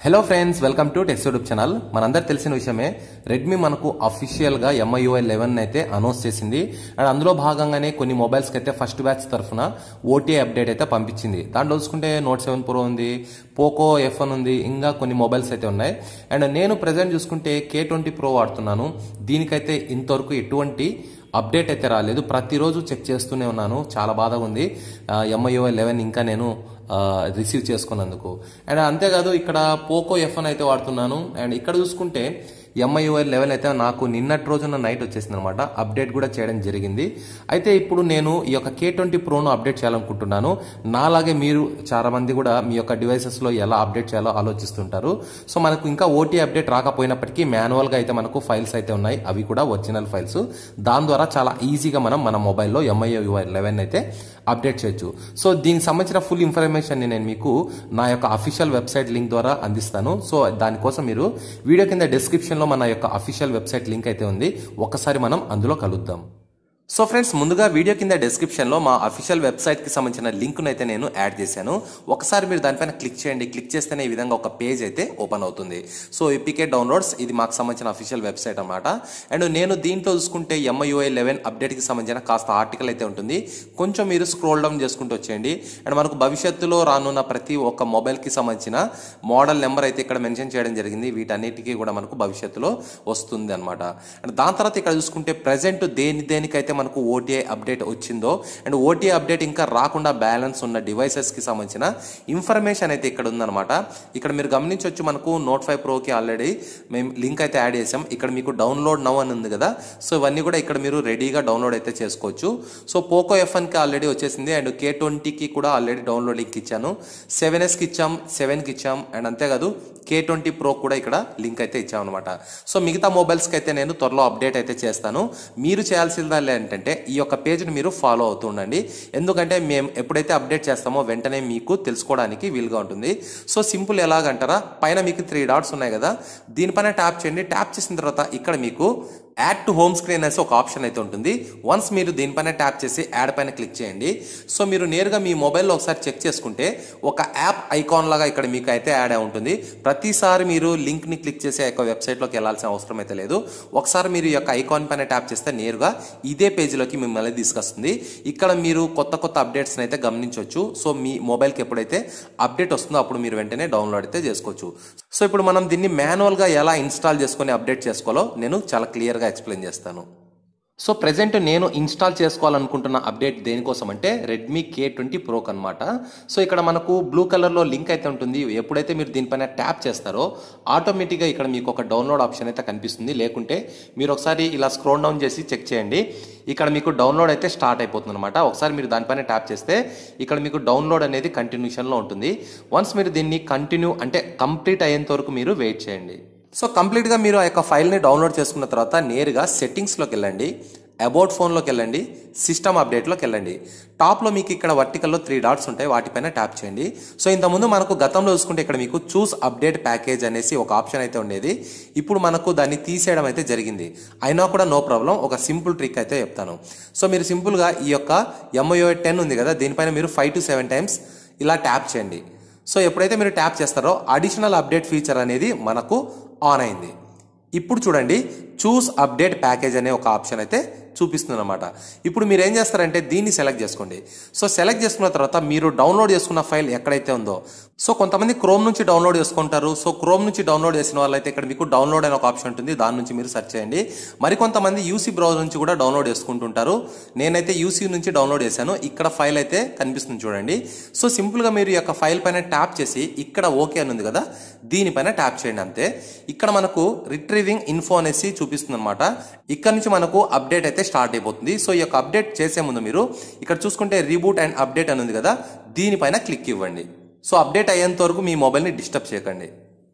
Hello friends, welcome to Techs YouTube channel. మనందరికి తెలిసిన విషయమే, రెడ్మీ మనకు అఫీషియల్ గా MIUI 11 అయితే అనౌన్స్ చేసింది. అండ్ అందులో భాగంగానే కొన్ని మొబైల్స్ కి అయితే ఫస్ట్ బ్యాచ్ తరఫున OTA అప్డేట్ అయితే పంపించింది. దాంట్లో చూసుకుంటే Note 7 Pro ఉంది, పోకో F1 ఉంది, ఇంకా కొన్ని మొబైల్స్ అయితే ఉన్నాయి. అండ్ నేను ప్రెసెంట్ చూసుకుంటే K20 Pro వాడుతున్నాను. దీనికైతే ఇంతవరకు ఎటువంటి అప్డేట్ అయితే రాలేదు. ప్రతిరోజు చెక్ చేస్తూనే ఉన్నాను. చాలా బాధగా ఉంది MIUI 11 ఇంకా నేను రిసీవ్ చేసుకున్నందుకు. అండ్ అంతేకాదు, ఇక్కడ పోకో F1 అయితే వాడుతున్నాను. అండ్ ఇక్కడ చూసుకుంటే MIUI 11 అయితే నాకు నిన్నటి రోజున నైట్ వచ్చేసింది అనమాట. అప్డేట్ కూడా చేయడం జరిగింది. అయితే ఇప్పుడు నేను ఈ యొక్క K20 Proను అప్డేట్ చేయాలనుకుంటున్నాను. నాలాగే మీరు చాలా మంది కూడా మీ యొక్క డివైసెస్ లో ఎలా అప్డేట్ చేయాలో ఆలోచిస్తుంటారు. సో మనకు ఇంకా OTA అప్డేట్ రాకపోయినప్పటికీ మాన్యువల్ గా అయితే మనకు ఫైల్స్ అయితే ఉన్నాయి. అవి కూడా ఒరిజినల్ ఫైల్స్. దాని ద్వారా చాలా ఈజీగా మనం మన మొబైల్లో MIUI 11 అయితే అప్డేట్ చేయొచ్చు. సో దీనికి సంబంధించిన ఫుల్ ఇన్ఫర్మేషన్ నేను మీకు నా యొక్క అఫీషియల్ వెబ్సైట్ లింక్ ద్వారా అందిస్తాను. సో దానికోసం మీరు వీడియో కింద డిస్క్రిప్షన్ లో మన యొక్క అఫీషియల్ వెబ్సైట్ లింక్ అయితే ఉంది. ఒక్కసారి మనం అందులో కలుద్దాం. సో ఫ్రెండ్స్, ముందుగా వీడియో కింద డిస్క్రిప్షన్ లో మా అఫీషియల్ వెబ్సైట్ కి సంబంధించిన లింక్ అయితే నేను యాడ్ చేశాను. ఒకసారి మీరు దానిపైన క్లిక్ చేయండి. క్లిక్ చేస్తేనే ఈ విధంగా ఒక పేజ్ అయితే ఓపెన్ అవుతుంది. సో APK డౌన్లోడ్స్, ఇది మాకు సంబంధించిన అఫీషియల్ వెబ్సైట్ అన్నమాట. అండ్ నేను దీంట్లో చూసుకుంటే MIUI 11 అప్డేట్ కి సంబంధించిన కాస్త ఆర్టికల్ అయితే ఉంటుంది. కొంచెం మీరు స్క్రోల్ డౌన్ చేసుకుంటూ వచ్చేయండి. అండ్ మనకు భవిష్యత్తులో రానున్న ప్రతి ఒక్క మొబైల్ కి సంబంధించిన మోడల్ నెంబర్ అయితే ఇక్కడ మెన్షన్ చేయడం జరిగింది. వీటన్నిటికీ కూడా మనకు భవిష్యత్తులో వస్తుంది అనమాట. అండ్ దాని తర్వాత ఇక్కడ చూసుకుంటే ప్రెసెంట్ దేనికైతే మనకు OTA అప్డేట్ వచ్చిందో, అండ్ OTA అప్డేట్ ఇంకా రాకుండా బ్యాలెన్స్ ఉన్న డివైసెస్ కి సంబంధించిన ఇన్ఫర్మేషన్ అయితే ఇక్కడ ఉందన్నమాట. ఇక్కడ మీరు గమనించవచ్చు, మనకు Note 5 Pro కి ఆల్రెడీ మేము లింక్ అయితే యాడ్ చేసాం. ఇక్కడ మీకు డౌన్లోడ్ నౌ అని ఉంది కదా. సో ఇవన్నీ కూడా ఇక్కడ మీరు రెడీగా డౌన్లోడ్ అయితే చేసుకోవచ్చు. సో పోకో F1 కి ఆల్రెడీ వచ్చేసింది. అండ్ K20 కి కూడా ఆల్రెడీ డౌన్లోడ్ లింక్ ఇచ్చాను. 7S కి ఇచ్చాం, 7 కి ఇచ్చాం. అండ్ అంతేకాదు K20 Pro కూడా ఇక్కడ లింక్ అయితే ఇచ్చాం అనమాట. సో మిగతా మొబైల్స్ కి అయితే నేను త్వరలో అప్డేట్ అయితే చేస్తాను. మీరు చేయాల్సింది ఏంటంటే ఈ యొక్క పేజ్ని మీరు ఫాలో అవుతూ ఉండండి. ఎందుకంటే మేము ఎప్పుడైతే అప్డేట్ చేస్తామో వెంటనే మీకు తెలుసుకోవడానికి వీలుగా ఉంటుంది. సో సింపుల్ ఎలాగంటారా, పైన మీకు 3 డాట్స్ ఉన్నాయి కదా, దీనిపైన ట్యాప్ చేయండి. ట్యాప్ చేసిన తర్వాత ఇక్కడ మీకు యాడ్ టు హోమ్ స్క్రీన్ అనేసి ఒక ఆప్షన్ అయితే ఉంటుంది. వన్స్ మీరు దీనిపైన ట్యాప్ చేసి యాడ్ పైన క్లిక్ చేయండి. సో మీరు నేరుగా మీ మొబైల్లో ఒకసారి చెక్ చేసుకుంటే ఒక యాప్ ఐకాన్ లాగా ఇక్కడ మీకు అయితే యాడ్ అయి ఉంటుంది. ప్రతిసారి మీరు లింక్ ని క్లిక్ చేసి ఆ యొక్క వెబ్సైట్లోకి వెళ్ళాల్సిన అవసరం అయితే లేదు. ఒకసారి మీరు ఈ యొక్క ఐకాన్ పైన ట్యాప్ చేస్తే నేరుగా ఇదే పేజీలోకి మిమ్మల్ని తీసుకొస్తుంది. ఇక్కడ మీరు కొత్త అప్డేట్స్ అయితే గమనించవచ్చు. సో మీ మొబైల్కి ఎప్పుడైతే అప్డేట్ వస్తుందో అప్పుడు మీరు వెంటనే డౌన్లోడ్ అయితే చేసుకోవచ్చు. సో ఇప్పుడు మనం దీన్ని మాన్యువల్ గా ఎలా ఇన్స్టాల్ చేసుకుని అప్డేట్ చేసుకోవాలో నేను చాలా క్లియర్ గా ఎక్స్ప్లెయిన్ చేస్తాను. సో ప్రెసెంట్ నేను ఇన్స్టాల్ చేసుకోవాలనుకుంటున్న అప్డేట్ దేనికోసం అంటే రెడ్మీ K20 Pro అనమాట. సో ఇక్కడ మనకు బ్లూ కలర్ లో లింక్ అయితే ఉంటుంది. ఎప్పుడైతే మీరు దీనిపైన ట్యాప్ చేస్తారో ఆటోమేటిక్గా ఇక్కడ మీకు ఒక డౌన్లోడ్ ఆప్షన్ అయితే కనిపిస్తుంది. లేకుంటే మీరు ఒకసారి ఇలా స్క్రోల్ డౌన్ చేసి చెక్ చేయండి. ఇక్కడ మీకు డౌన్లోడ్ అయితే స్టార్ట్ అయిపోతుంది అనమాట. ఒకసారి మీరు దానిపైన ట్యాప్ చేస్తే ఇక్కడ మీకు డౌన్లోడ్ అనేది కంటిన్యూషన్ లో ఉంటుంది. వన్స్ మీరు దీన్ని కంటిన్యూ అంటే కంప్లీట్ అయ్యేంత వరకు మీరు వెయిట్ చేయండి. సో కంప్లీట్ గా మీరు ఆ యొక్క ఫైల్ ని డౌన్లోడ్ చేసుకున్న తర్వాత నేరుగా సెట్టింగ్స్ లోకి వెళ్ళండి, అబౌట్ ఫోన్ లోకి వెళ్ళండి, సిస్టమ్ అప్డేట్ లోకి వెళ్ళండి. టాప్ లో మీకు ఇక్కడ వర్టికల్లో 3 డాట్స్ ఉంటాయి, వాటిపైన ట్యాప్ చేయండి. సో ఇంతకుముందు మనకు గతంలో చూసుకుంటే ఇక్కడ మీకు చూస్ అప్డేట్ ప్యాకేజ్ అనేసి ఒక ఆప్షన్ అయితే ఉండేది. ఇప్పుడు మనకు దాన్ని తీసేయడం అయితే జరిగింది. అయినా కూడా నో ప్రాబ్లం, ఒక సింపుల్ ట్రిక్ అయితే చెప్తాను. సో మీరు సింపుల్ గా ఈ యొక్క MIUI 10 ఉంది కదా, దీనిపైన మీరు 5 to 7 టైమ్స్ ఇలా ట్యాప్ చేయండి. సో ఎప్పుడైతే మీరు ట్యాప్ చేస్తారో అడిషనల్ అప్డేట్ ఫీచర్ అనేది మనకు ఆన్ అయింది. ఇప్పుడు చూడండి, చూస్ అప్డేట్ ప్యాకేజ్ అనే ఒక ఆప్షన్ అయితే చూపిస్తుంది అనమాట. ఇప్పుడు మీరు ఏం చేస్తారంటే దీన్ని సెలెక్ట్ చేసుకోండి. సో సెలెక్ట్ చేసుకున్న తర్వాత మీరు డౌన్లోడ్ చేసుకున్న ఫైల్ ఎక్కడైతే ఉందో, సో కొంతమంది క్రోమ్ నుంచి డౌన్లోడ్ చేసుకుంటారు. సో క్రోమ్ నుంచి డౌన్లోడ్ చేసిన వాళ్ళైతే ఇక్కడ మీకు డౌన్లోడ్ అనే ఒక ఆప్షన్ ఉంటుంది, దాని నుంచి మీరు సెర్చ్ చేయండి. మరికొంతమంది UC బ్రౌజర్ నుంచి కూడా డౌన్లోడ్ చేసుకుంటుంటారు. నేనైతే UC నుంచి డౌన్లోడ్ చేశాను. ఇక్కడ ఫైల్ అయితే కనిపిస్తుంది చూడండి. సో సింపుల్ గా మీరు ఈ యొక్క ఫైల్ పైన ట్యాప్ చేసి ఇక్కడ ఓకే అని ఉంది కదా, దీనిపైన ట్యాప్ చేయండి అంతే. ఇక్కడ మనకు రిట్రీవింగ్ ఇన్ఫో అనేసి చూపిస్తుంది అనమాట. ఇక్కడ నుంచి మనకు అప్డేట్ అయితే స్టార్ట్ అయిపోతుంది. సో ఈ యొక్క అప్డేట్ చేసే ముందు మీరు ఇక్కడ చూసుకుంటే రీబూట్ అండ్ అప్డేట్ అని ఉంది కదా, దీనిపైన క్లిక్ ఇవ్వండి. సో అప్డేట్ అయ్యేంత వరకు మీ మొబైల్ని డిస్టర్బ్ చేయకండి.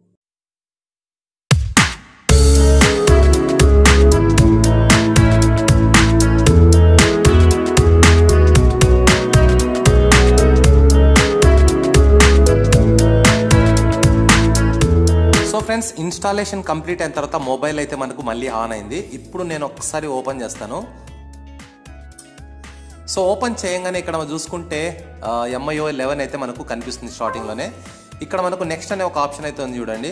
సో ఫ్రెండ్స్, ఇన్స్టాలేషన్ కంప్లీట్ అయిన తర్వాత మొబైల్ అయితే మనకు మళ్ళీ ఆన్ అయింది. ఇప్పుడు నేను ఒకసారి ఓపెన్ చేస్తాను. సో ఓపెన్ చేయగానే ఇక్కడ చూసుకుంటే MIUI 11 అయితే మనకు కనిపిస్తుంది స్టార్టింగ్లోనే. ఇక్కడ మనకు నెక్స్ట్ అనే ఒక ఆప్షన్ అయితే ఉంది చూడండి.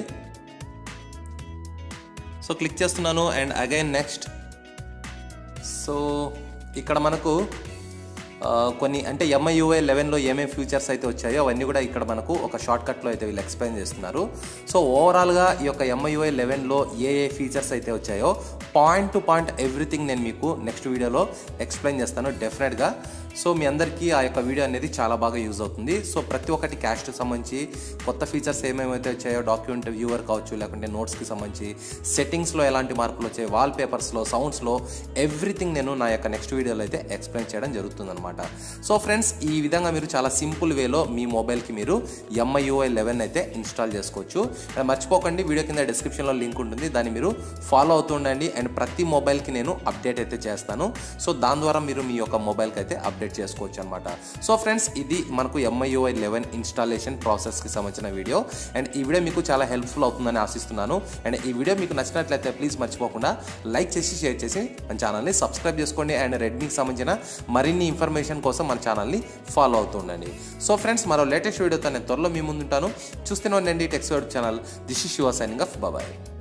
సో క్లిక్ చేస్తున్నాను అండ్ అగైన్ నెక్స్ట్. సో ఇక్కడ మనకు కొన్ని అంటే MIUI 11లో ఏమేమి ఫీచర్స్ అయితే వచ్చాయో అవన్నీ కూడా ఇక్కడ మనకు ఒక షార్ట్ కట్లో అయితే వీళ్ళు ఎక్స్ప్లెయిన్ చేస్తున్నారు. సో ఓవరాల్గా ఈ యొక్క MIUI 11లో ఏ ఫీచర్స్ అయితే వచ్చాయో పాయింట్ టు పాయింట్ ఎవ్రీథింగ్ నేను మీకు నెక్స్ట్ వీడియోలో ఎక్స్ప్లెయిన్ చేస్తాను డెఫినెట్గా. సో మీ అందరికీ ఆ యొక్క వీడియో అనేది చాలా బాగా యూజ్ అవుతుంది. సో ప్రతి ఒక్కటి క్యాష్కి సంబంధించి కొత్త ఫీచర్స్ ఏమేమైతే వచ్చాయో డాక్యుమెంట్ వ్యూవర్ కావచ్చు, లేకుంటే నోట్స్కి సంబంధించి సెట్టింగ్స్లో ఎలాంటి మార్పులు వచ్చాయి, వాల్ పేపర్స్లో, సౌండ్స్లో ఎవ్రీథింగ్ నేను నా యొక్క నెక్స్ట్ వీడియోలో అయితే ఎక్స్ప్లెయిన్ చేయడం జరుగుతుంది అనమాట. సో ఫ్రెండ్స్, ఈ విధంగా మీరు చాలా సింపుల్ వేలో మీ మొబైల్కి మీరు MIUI 11 అయితే ఇన్స్టాల్ చేసుకోవచ్చు. మర్చిపోకండి, వీడియో కింద డిస్క్రిప్షన్లో లింక్ ఉంటుంది, దాన్ని మీరు ఫాలో అవుతుండండి. అండ్ ప్రతి మొబైల్కి నేను అప్డేట్ అయితే చేస్తాను. సో దాని ద్వారా మీరు మీ యొక్క మొబైల్కి అయితే అప్డేట్ చేసుకోవచ్చు అనమాట. సో ఫ్రెండ్స్, ఇది మనకు MIUI 11 ఇన్స్టాలేషన్ ప్రాసెస్కి సంబంధించిన వీడియో. అండ్ ఈ వీడియో మీకు చాలా హెల్ప్ఫుల్ అవుతుందని ఆశిస్తున్నాను. అండ్ ఈ వీడియో మీకు నచ్చినట్లయితే ప్లీజ్ మర్చిపోకుండా లైక్ చేసి షేర్ చేసి మన ఛానల్ని సబ్స్క్రైబ్ చేసుకోండి. అండ్ రెడ్మీకి సంబంధించిన మరిన్ని ఇన్ఫర్మేషన్ కోసం మన ఛానల్ని ఫాలో అవుతూ ఉండండి. సో ఫ్రెండ్స్, మరో లేటెస్ట్ వీడియోతో నేను త్వరలో మీ ముందుంటాను. చూస్తూనే ఉండండి Techs channel. This is your signing off. Bye.